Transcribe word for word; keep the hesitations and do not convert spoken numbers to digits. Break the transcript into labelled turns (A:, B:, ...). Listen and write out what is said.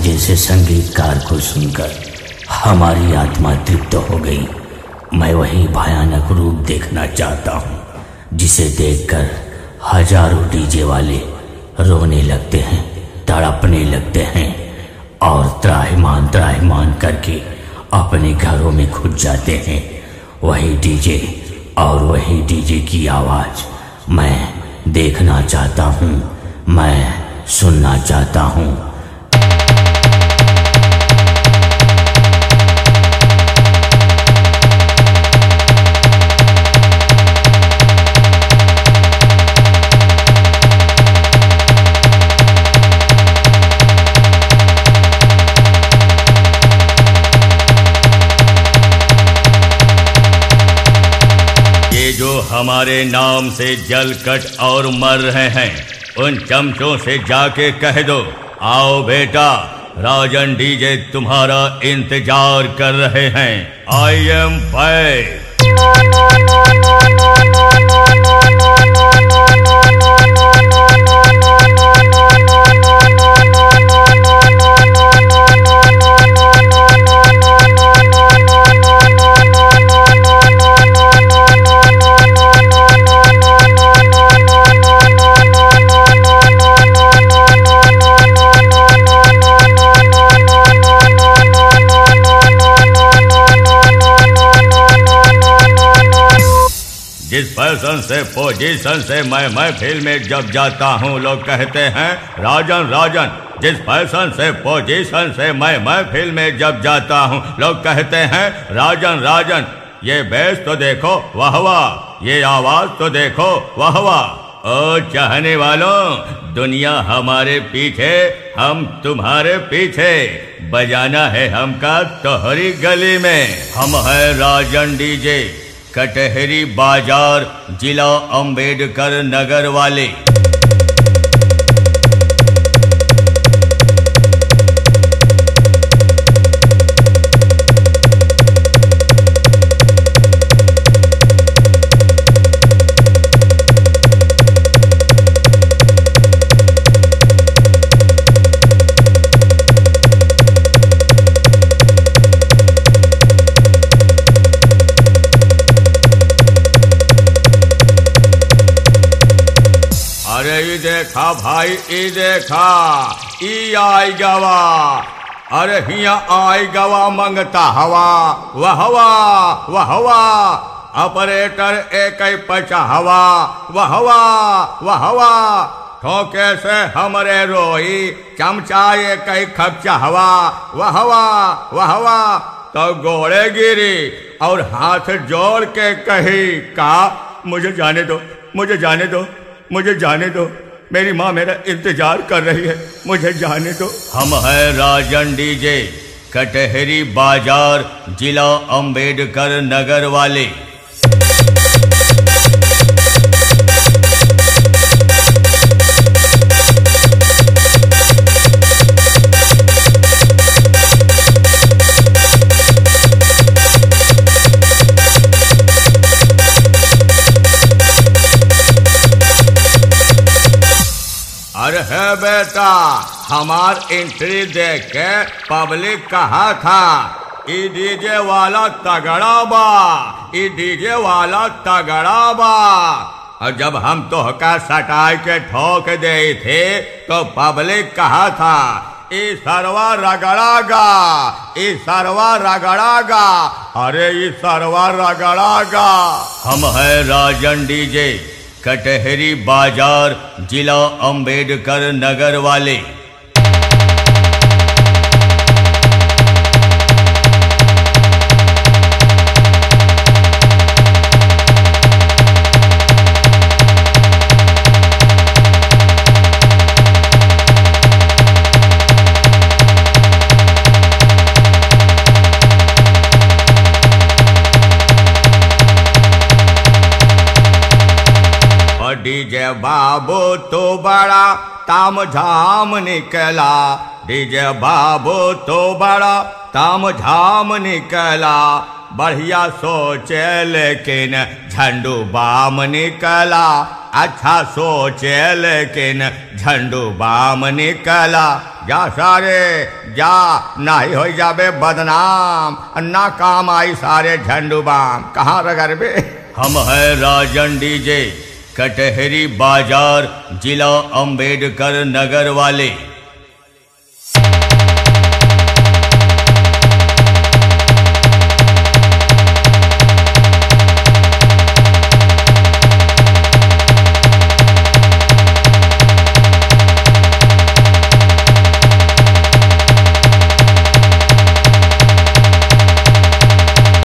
A: जैसे संगीतकार को सुनकर हमारी आत्मा तृप्त हो गई। मैं वही भयानक रूप देखना चाहता हूँ जिसे देखकर हजारों डीजे वाले रोने लगते हैं, तड़पने लगते हैं और त्राहिमाम त्राहिमाम करके अपने घरों में घुस जाते हैं। वही डीजे और वही डीजे की आवाज़ मैं देखना चाहता हूँ, मैं सुनना चाहता हूँ।
B: जो हमारे नाम से जलकट और मर रहे हैं, उन चमचों से जाके कह दो, आओ बेटा, राजन डीजे तुम्हारा इंतजार कर रहे हैं। I am back. जिस फैशन से पोजीशन से मैं महफिल में जब जाता हूँ लोग कहते हैं राजन राजन। जिस फैशन से पोजीशन से मैं महफिल में जब जाता हूँ लोग कहते हैं राजन राजन। ये बेस तो देखो वाह वाह, ये आवाज तो देखो वाह वाह। ओ चाहने वालों, दुनिया हमारे पीछे, हम तुम्हारे पीछे, बजाना है हमका तोहरी गली में। हम है राजन डीजे, कटहरी बाजार, जिला अंबेडकर नगर वाले। अरे देखा भाई, ई देखा, ई आई गवा। अरे हिया आई गवा मंगता हवा, वह वाह वह वाह। ऑपरेटर एक पचा हवा, वह वाह वह वाह। ठोके से हमरे रोई, चमचा एक खपचा हवा, वह वाह वह वाह। तो गोड़े गिरी और हाथ जोड़ के कही का, मुझे जाने दो, मुझे जाने दो, मुझे जाने दो, मेरी माँ मेरा इंतजार कर रही है, मुझे जाने दो। हम है राजन डीजे, कटहरी बाजार, जिला अंबेडकर नगर वाले। अरे है बेटा, हमार एंट्री देख के पब्लिक कहा था ई डीजे वाला तगड़ा बा, ई डीजे वाला तगड़ा बा। और जब हम तोहका सटाई के ठोक दे थे तो पब्लिक कहा था ई सरवा रगड़ागा, ई सरवा रगड़ागा, अरे ई सरवा रगड़ागा। हम है राजन डीजे, कटहरी बाजार, जिला अंबेडकर नगर वाले। डीजे बाबू तो बड़ा ताम झाम निकला, डीजे बाबू तो बड़ा ताम झाम निकला। बढ़िया सोचे लेकिन झंडू बाम निकला, अच्छा सोचे लेकिन झंडू बाम निकला। जा सारे जा, नहीं हो जाबे बदनाम, ना काम आई सारे झंडू बाम। कहाँ रगर बे? हम है राजन डीजे, कटहरी बाजार, जिला अम्बेडकर नगर वाले।